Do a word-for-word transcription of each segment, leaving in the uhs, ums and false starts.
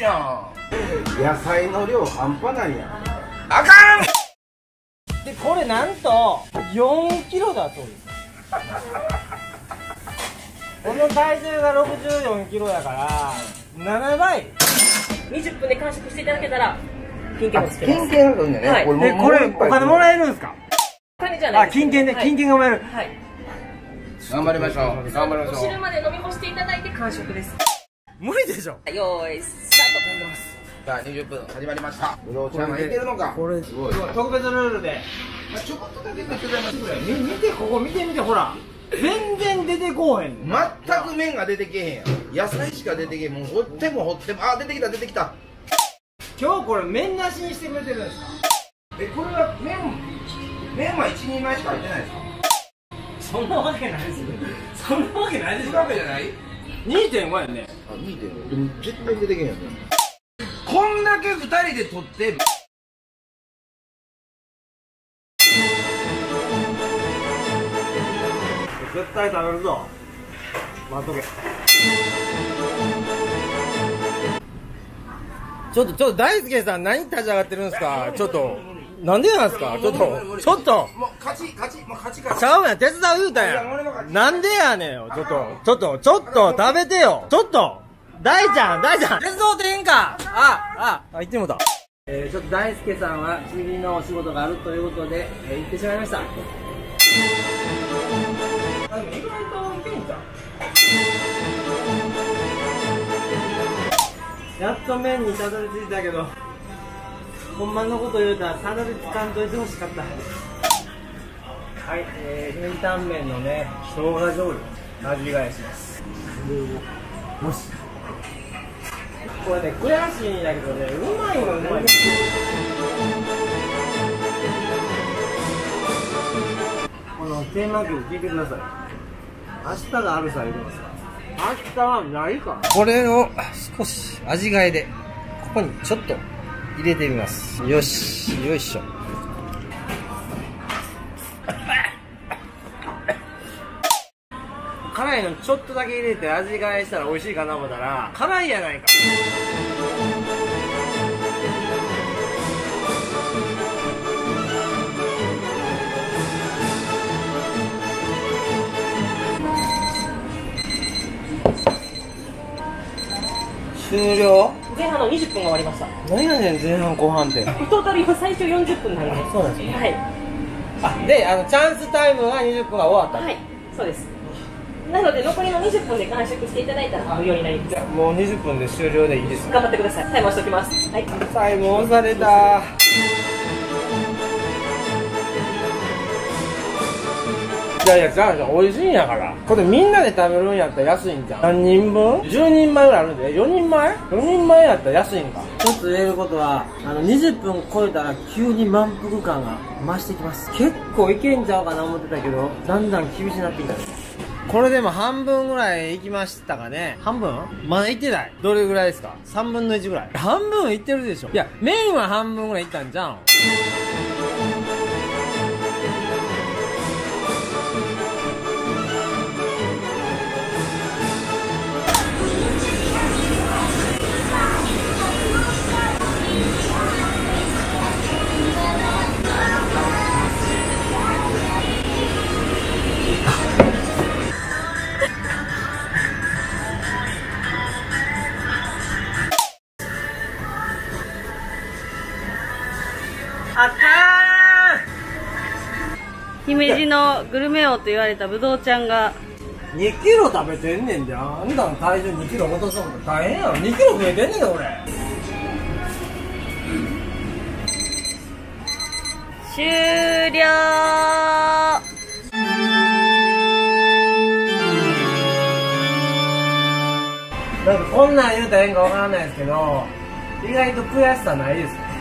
やん。野菜の量半端ないやん。 あかん。でこれなんとよんキロだそうです。この体重がろくじゅうよんキロやからななばい。 にじゅっぷんで完食していただけたら金券をつけます。 金券あるんだね。 はい。 でこれお金もらえるんですか？ お金じゃないあ、金券で、金券がもらえる。 はい。 頑張りましょう。頑張りましょう。 お汁まで飲み干していただいて完食です。 無理でしょ。 よーいスタート。飛んでます。 さあにじゅっぷん始まりました。ぶどうちゃんがいけるのか。 これすごい。 特別ルールでちょこっとだけ手伝いますぐらい。 見見て、ここ見てみて、ほら全然出てこうへん。 全く麺が出てけへんやん。野菜しか出てけへん。もう掘っても掘っても、あ、出てきた出てきた。 今日これ麺なしにしてくれてるんですか？ え、これは麺麺は一人前しか入ってないですか？ そんなわけないですよ。そんなわけないですよ。 わけじゃない？ にてんご やね。 あ、にてんご。でも絶対出てけへんやんね。こんだけふたりで取ってる。 絶対食べるぞ。待っとけ。ちょっとちょっと大輔さん何立ち上がってるんですか？ちょっとなんでなんですか？ちょっとちょっともう勝ち勝ちもう勝ち勝ち。 ちゃうやん、手伝う言うたやん。なんでやねんよ。ちょっとちょっとちょっと食べてよ。ちょっと大ちゃん大ちゃん手伝うてへんか。あああ、言ってもた。えー、ちょっと大輔さんは次のお仕事があるということで、えー、行ってしまいました。あ、でも意外といけんじゃん。やっと麺にたどり着いたけど、ほんまのこと言うたらたどり着かんといてほしかった。はい、えー、担々麺のね、生姜醤油味替えします。もしこれね、悔しいんだけどね、うまいのうまい。このテーマ曲聴いてください。明日があるさ言うてますから。明日はないから。これを少し味替えでここにちょっと入れてみます。よし、よいしょ。辛いのちょっとだけ入れて味替えしたら美味しいかな思ったら辛いやないか。終了。 前半のにじゅっぷんが終わりました。 何やねん前半後半って。 トータル今最初よんじゅっぷんなんで。 そうなんですね。 はい。 あ、で、あのチャンスタイムがにじゅっぷんが終わった。 はい、そうです。なので残りのにじゅっぷんで完食していただいたら無料になります。 じゃあもうにじゅっぷんで終了でいいですか？ 頑張ってください。タイム押しておきます。はい。 タイム押された。いやいや、じゃあ美味しいんやから。これみんなで食べるんやったら安いんじゃん。何人分 ?じゅう 人前ぐらいあるんで。よにんまえ ?よ 人前やったら安いんか。一つ言えることは、あのにじゅっぷん超えたら急に満腹感が増してきます。結構いけんちゃうかな思ってたけど、だんだん厳しくなってきた。これでも半分ぐらいいきましたかね。半分まだいってない。どれぐらいですか？ さんぶんのいちぐらい。半分いってるでしょ。いや、麺は半分ぐらいいったんじゃん。あかーん。 姫路のグルメ王と言われたぶどうちゃんがにキロ食べてんねんじゃん。あんたの体重にキロ落とそうと大変やろ。にキロ増えてんねんで俺。 終了。 なんかこんなん言うたらええんかわからないですけど、意外と悔しさないですか？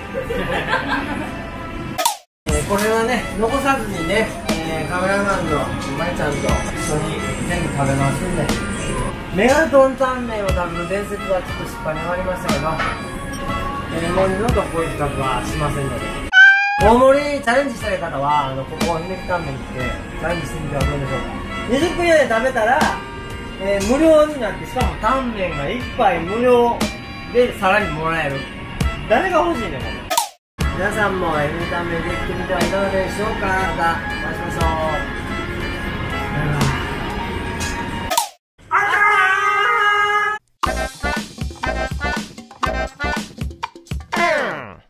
これはね、残さずにね、えー、カメラマンのまいちゃんと一緒に全部食べますんで。メガトンタンメンを食べる伝説はちょっと失敗に終わりましたけど、えー、もう二度とこういう企画はしませんので。大盛りチャレンジしたい方は、あの、ここ、姫路タンメンに来てチャレンジしてみてはどうでしょうか。にじゅっぷん以内で食べたら、えー、無料になって、しかもタンメンがいっぱい無料でさらにもらえる。誰が欲しいねんこれ。皆さんもエヌタメできてみてはいかがでしょうか。またお会いしましょう。